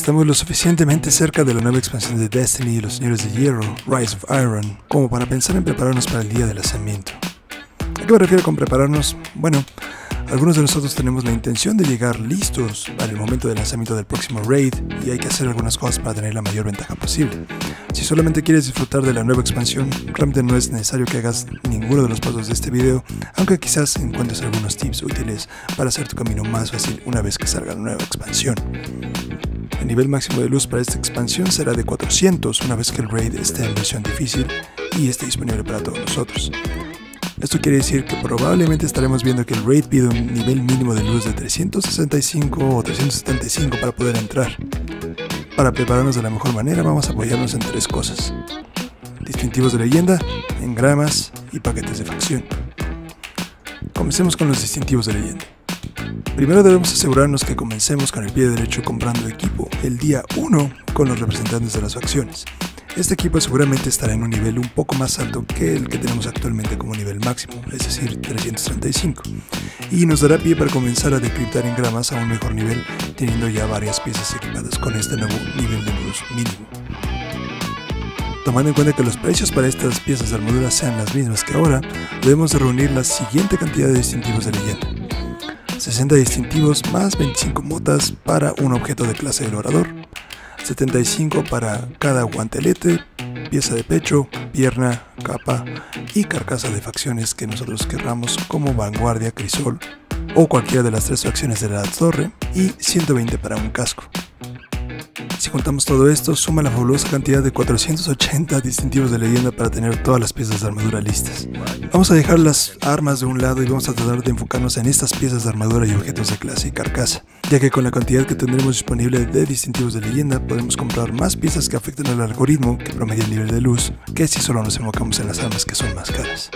Estamos lo suficientemente cerca de la nueva expansión de Destiny y los Señores de Hierro, Rise of Iron, como para pensar en prepararnos para el día del lanzamiento. ¿A qué me refiero con prepararnos? Bueno, algunos de nosotros tenemos la intención de llegar listos para el momento del lanzamiento del próximo raid y hay que hacer algunas cosas para tener la mayor ventaja posible. Si solamente quieres disfrutar de la nueva expansión, realmente no es necesario que hagas ninguno de los pasos de este video, aunque quizás encuentres algunos tips útiles para hacer tu camino más fácil una vez que salga la nueva expansión. El nivel máximo de luz para esta expansión será de 400 una vez que el raid esté en versión difícil y esté disponible para todos nosotros. Esto quiere decir que probablemente estaremos viendo que el raid pide un nivel mínimo de luz de 365 o 375 para poder entrar. Para prepararnos de la mejor manera vamos a apoyarnos en tres cosas: distintivos de leyenda, engramas y paquetes de facción. Comencemos con los distintivos de leyenda. Primero debemos asegurarnos que comencemos con el pie derecho comprando equipo el día 1 con los representantes de las facciones. Este equipo seguramente estará en un nivel un poco más alto que el que tenemos actualmente como nivel máximo, es decir, 335, y nos dará pie para comenzar a decriptar engramas a un mejor nivel, teniendo ya varias piezas equipadas con este nuevo nivel de luz mínimo. Tomando en cuenta que los precios para estas piezas de armadura sean las mismas que ahora, debemos de reunir la siguiente cantidad de distintivos de leyenda: 60 distintivos más 25 motas para un objeto de clase del orador, 75 para cada guantelete, pieza de pecho, pierna, capa y carcasa de facciones que nosotros querramos, como vanguardia, crisol o cualquiera de las tres facciones de la torre, y 120 para un casco. Si contamos todo esto, suma la fabulosa cantidad de 480 distintivos de leyenda para tener todas las piezas de armadura listas. Vamos a dejar las armas de un lado y vamos a tratar de enfocarnos en estas piezas de armadura y objetos de clase y carcasa, ya que con la cantidad que tendremos disponible de distintivos de leyenda podemos comprar más piezas que afecten al algoritmo que promedia el nivel de luz, que si solo nos enfocamos en las armas que son más caras.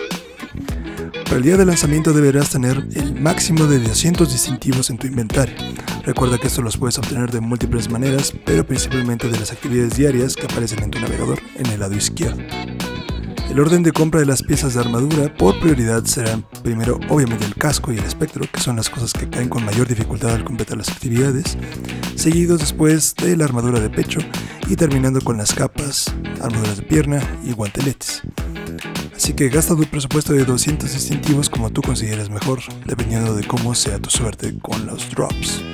Para el día de lanzamiento deberás tener el máximo de 200 distintivos en tu inventario. Recuerda que esto los puedes obtener de múltiples maneras, pero principalmente de las actividades diarias que aparecen en tu navegador en el lado izquierdo. El orden de compra de las piezas de armadura por prioridad serán primero obviamente el casco y el espectro, que son las cosas que caen con mayor dificultad al completar las actividades, seguidos después de la armadura de pecho y terminando con las capas, armaduras de pierna y guanteletes. Así que gasta tu presupuesto de 200 distintivos como tú consideres mejor, dependiendo de cómo sea tu suerte con los drops.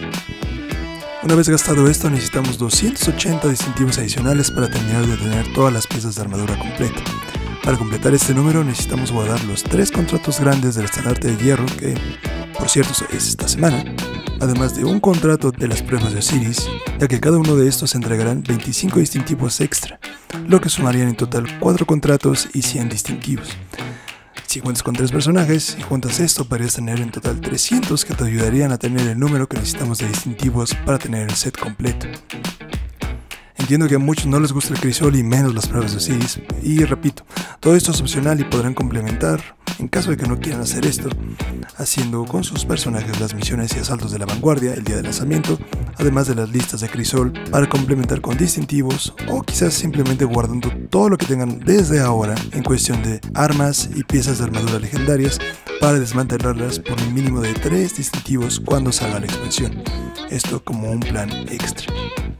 Una vez gastado esto, necesitamos 280 distintivos adicionales para terminar de tener todas las piezas de armadura completa. Para completar este número necesitamos guardar los 3 contratos grandes del estandarte de hierro, que por cierto es esta semana, además de un contrato de las pruebas de Osiris, ya que cada uno de estos entregarán 25 distintivos extra, lo que sumarían en total 4 contratos y 100 distintivos. Si cuentas con 3 personajes y juntas esto, podrías tener en total 300 que te ayudarían a tener el número que necesitamos de distintivos para tener el set completo. Entiendo que a muchos no les gusta el crisol y menos las pruebas de Osiris, y repito, todo esto es opcional y podrán complementar, en caso de que no quieran hacer esto, haciendo con sus personajes las misiones y asaltos de la vanguardia el día de lanzamiento, además de las listas de crisol para complementar con distintivos, o quizás simplemente guardando todo lo que tengan desde ahora en cuestión de armas y piezas de armadura legendarias para desmantelarlas por un mínimo de 3 distintivos cuando salga la expansión, esto como un plan extra.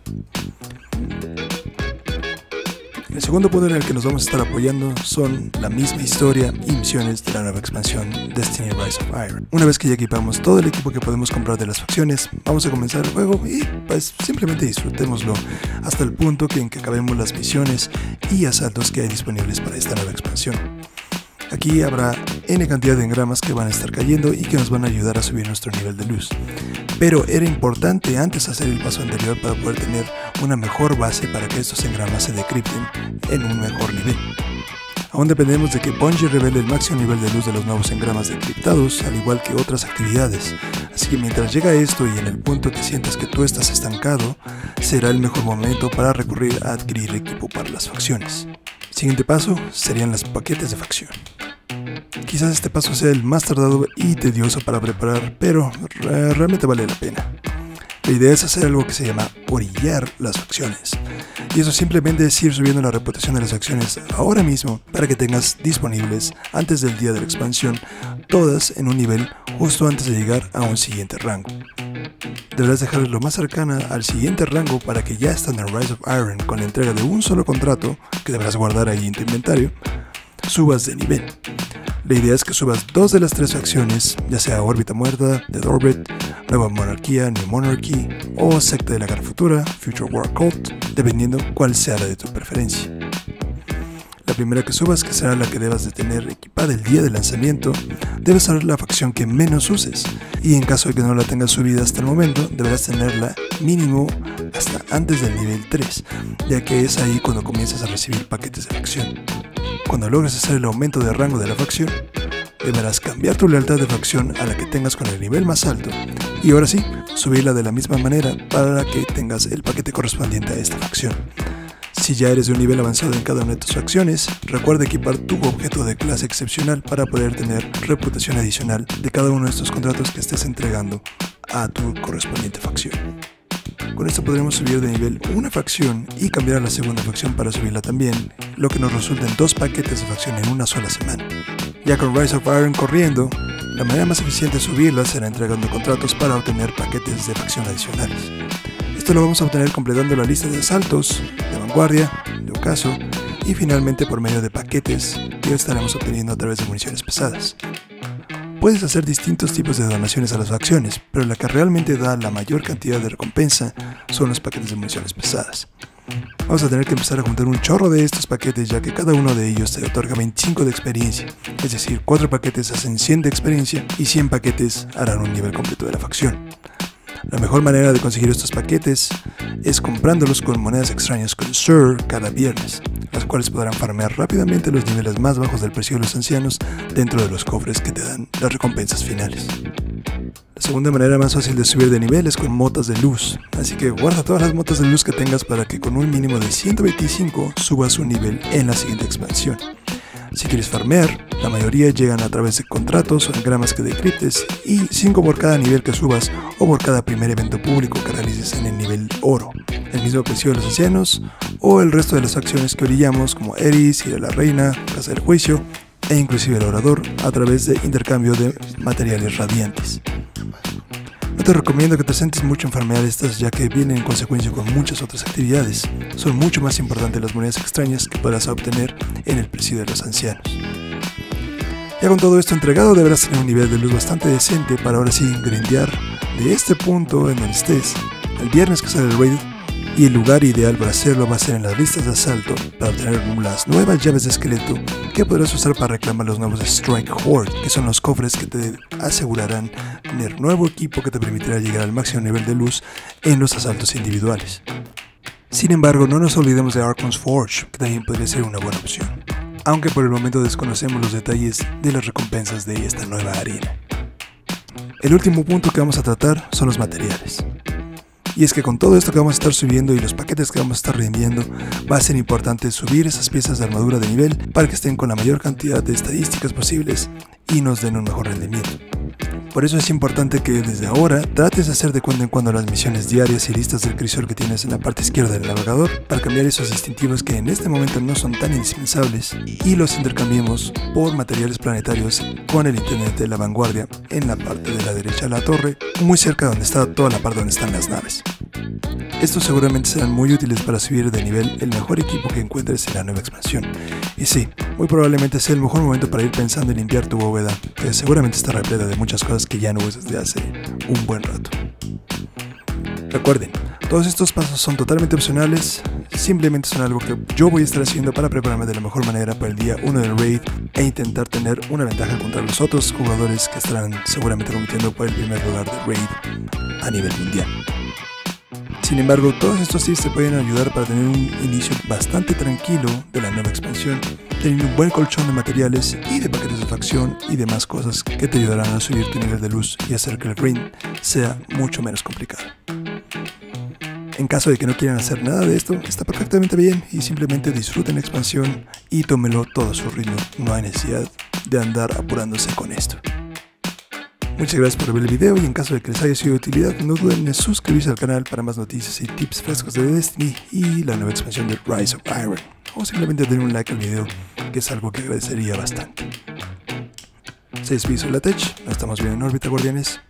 El segundo punto en el que nos vamos a estar apoyando son la misma historia y misiones de la nueva expansión Destiny Rise of Iron. Una vez que ya equipamos todo el equipo que podemos comprar de las facciones, vamos a comenzar el juego y pues simplemente disfrutémoslo hasta el punto en que acabemos las misiones y asaltos que hay disponibles para esta nueva expansión. Aquí habrá N cantidad de engramas que van a estar cayendo y que nos van a ayudar a subir nuestro nivel de luz. Pero era importante antes hacer el paso anterior para poder tener una mejor base para que estos engramas se decripten en un mejor nivel. Aún dependemos de que Bungie revele el máximo nivel de luz de los nuevos engramas decriptados, al igual que otras actividades. Así que mientras llega esto y en el punto que sientas que tú estás estancado, será el mejor momento para recurrir a adquirir equipo para las facciones. Siguiente paso serían los paquetes de facción. Quizás este paso sea el más tardado y tedioso para preparar, pero realmente vale la pena. La idea es hacer algo que se llama orillar las facciones, y eso simplemente es ir subiendo la reputación de las facciones ahora mismo para que tengas disponibles antes del día de la expansión, todas en un nivel justo antes de llegar a un siguiente rango. deberás dejarla lo más cercana al siguiente rango para que ya estando en Rise of Iron con la entrega de un solo contrato, que deberás guardar ahí en tu inventario, subas de nivel. La idea es que subas 2 de las 3 facciones, ya sea Órbita Muerta, Dead Orbit, Nueva Monarquía, New Monarchy o Secta de la Guerra Futura, Future War Cult, dependiendo cuál sea la de tu preferencia. La primera que subas, que será la que debas de tener equipada el día de lanzamiento, debe ser la facción que menos uses, y en caso de que no la tengas subida hasta el momento, deberás tenerla mínimo hasta antes del nivel 3, ya que es ahí cuando comienzas a recibir paquetes de facción. Cuando logres hacer el aumento de rango de la facción, deberás cambiar tu lealtad de facción a la que tengas con el nivel más alto, y ahora sí, subirla de la misma manera para que tengas el paquete correspondiente a esta facción. Si ya eres de un nivel avanzado en cada una de tus facciones, recuerda equipar tu objeto de clase excepcional para poder tener reputación adicional de cada uno de estos contratos que estés entregando a tu correspondiente facción. Con esto podremos subir de nivel una facción y cambiar a la segunda facción para subirla también, lo que nos resulta en 2 paquetes de facción en una sola semana. Ya con Rise of Iron corriendo, la manera más eficiente de subirla será entregando contratos para obtener paquetes de facción adicionales. Esto lo vamos a obtener completando la lista de asaltos, de vanguardia, de ocaso y finalmente por medio de paquetes que estaremos obteniendo a través de municiones pesadas. Puedes hacer distintos tipos de donaciones a las facciones, pero la que realmente da la mayor cantidad de recompensa son los paquetes de municiones pesadas. Vamos a tener que empezar a juntar un chorro de estos paquetes, ya que cada uno de ellos te otorga 25 de experiencia, es decir, 4 paquetes hacen 100 de experiencia y 100 paquetes harán un nivel completo de la facción. La mejor manera de conseguir estos paquetes es comprándolos con monedas extrañas con Sir cada viernes, las cuales podrán farmear rápidamente los niveles más bajos del precio de los ancianos dentro de los cofres que te dan las recompensas finales. La segunda manera más fácil de subir de nivel es con motas de luz, así que guarda todas las motas de luz que tengas para que con un mínimo de 125 subas un nivel en la siguiente expansión. Si quieres farmear, la mayoría llegan a través de contratos o engramas que decriptes y 5 por cada nivel que subas o por cada primer evento público que realices en el nivel oro, el mismo precio de los ancianos o el resto de las facciones que orillamos como Eris, Ira la Reina, Casa del Juicio e inclusive el Orador a través de intercambio de materiales radiantes. No te recomiendo que te centres mucho en farmear estas, ya que vienen en consecuencia con muchas otras actividades. Son mucho más importantes las monedas extrañas que podrás obtener en el precio de los ancianos. Ya con todo esto entregado, deberás tener un nivel de luz bastante decente para ahora sí grindear de este punto en el estés el viernes que sale el raid, y el lugar ideal para hacerlo va a ser en las listas de asalto para obtener las nuevas llaves de esqueleto que podrás usar para reclamar los nuevos Strike Horde, que son los cofres que te asegurarán tener nuevo equipo que te permitirá llegar al máximo nivel de luz en los asaltos individuales. Sin embargo, no nos olvidemos de Archon's Forge, que también podría ser una buena opción, aunque por el momento desconocemos los detalles de las recompensas de esta nueva arena. El último punto que vamos a tratar son los materiales. Y es que con todo esto que vamos a estar subiendo y los paquetes que vamos a estar reenviando, va a ser importante subir esas piezas de armadura de nivel para que estén con la mayor cantidad de estadísticas posibles y nos den un mejor rendimiento. Por eso es importante que desde ahora trates de hacer de cuando en cuando las misiones diarias y listas del crisol que tienes en la parte izquierda del navegador para cambiar esos distintivos que en este momento no son tan indispensables y los intercambiemos por materiales planetarios con el internet de la vanguardia en la parte de la derecha de la torre, muy cerca donde está toda la parte donde están las naves. Estos seguramente serán muy útiles para subir de nivel el mejor equipo que encuentres en la nueva expansión. Y sí, muy probablemente sea el mejor momento para ir pensando en limpiar tu bóveda, que seguramente está repleta de muchas cosas que ya no usas desde hace un buen rato. Recuerden, todos estos pasos son totalmente opcionales, simplemente son algo que yo voy a estar haciendo para prepararme de la mejor manera para el día 1 del raid e intentar tener una ventaja contra los otros jugadores que estarán seguramente compitiendo por el primer lugar del raid a nivel mundial. Sin embargo, todos estos tips te pueden ayudar para tener un inicio bastante tranquilo de la nueva expansión, teniendo un buen colchón de materiales y de paquetes de facción y demás cosas que te ayudarán a subir tu nivel de luz y hacer que el raid sea mucho menos complicado. En caso de que no quieran hacer nada de esto, está perfectamente bien y simplemente disfruten la expansión y tómenlo todo a su ritmo, no hay necesidad de andar apurándose con esto. Muchas gracias por ver el video y en caso de que les haya sido de utilidad, no duden en suscribirse al canal para más noticias y tips frescos de Destiny y la nueva expansión de Rise of Iron, o simplemente den un like al video, que es algo que agradecería bastante. Se despide Soy Latech, nos estamos viendo en órbita, guardianes.